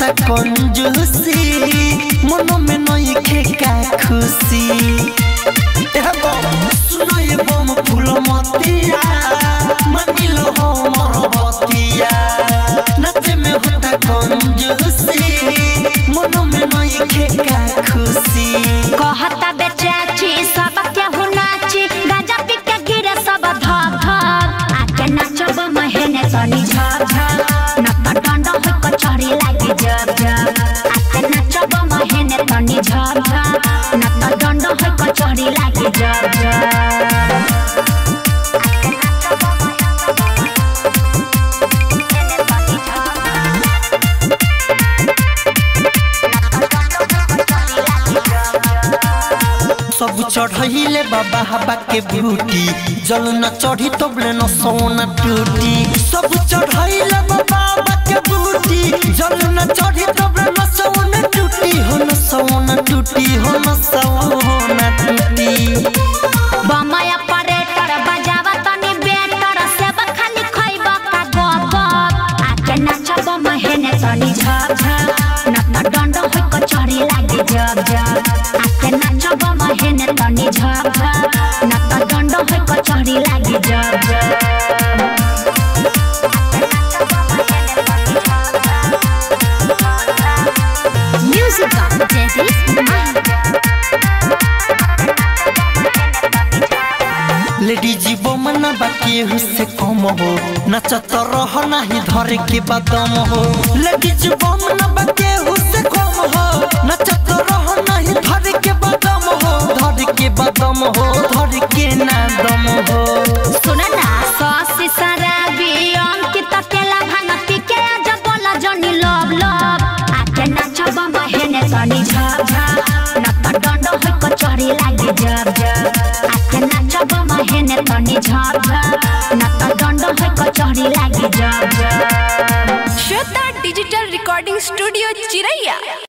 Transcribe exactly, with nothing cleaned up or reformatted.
होता कंजूसी मनो में नई खेका खुशी सुनो ये बम फूल मतिया मानिलो हो मोर बतिया नाचे में होता कंजूसी मनो में नई खेका खुशी कहता बेचाची सब क्या हो नाची गाजा पी के गिरे सब धक धक आके नाचब महीने सनी झक झक नत डंड हो कचहरी लागे जब जब आके नाचब महीने तनी झक झक नत डंड हो कचहरी लागे जब जब सब चढ़ाइले बाबा हवा के बूटी जल न चढ़ी तबले न सोना टूटी सब चढ़ाइले बाबा हवा के बूटी जल न चढ़ी तबले न सोना टूटी हो न सोना टूटी हो न सोना टूटी बमया परेटर बजावा तनी बेटर सेब खाली खइबा का गप गप आके नाचब महीने तनी झक झक नत डंड हो कचहरी लागे जब जब आके नाचब महीने तनी झक झक नत डंड हो कचहरी लागे जब जब म्यूजिक ऑफ लेडीज बमना बाकी हुसे कम हो नचत रह नहीं धर के बदम हो लेडीज बमना बाकी हुसे कम हो नचत रह नहीं धर के बदम हो धर के बदम हो धर के ना दम हो सुना ना ससी शराबी अंकित केला भांगती के जब बोला जनी लव लव आके नाचब महीने तनी झक झक नत डंड हो कचहरी लागे जब जब आके नाचब महीने तनी झक झक नत डंड हो कचहरी लागे जब जब श्वेता डिजिटल रिकॉर्डिंग स्टूडियो चिरैया।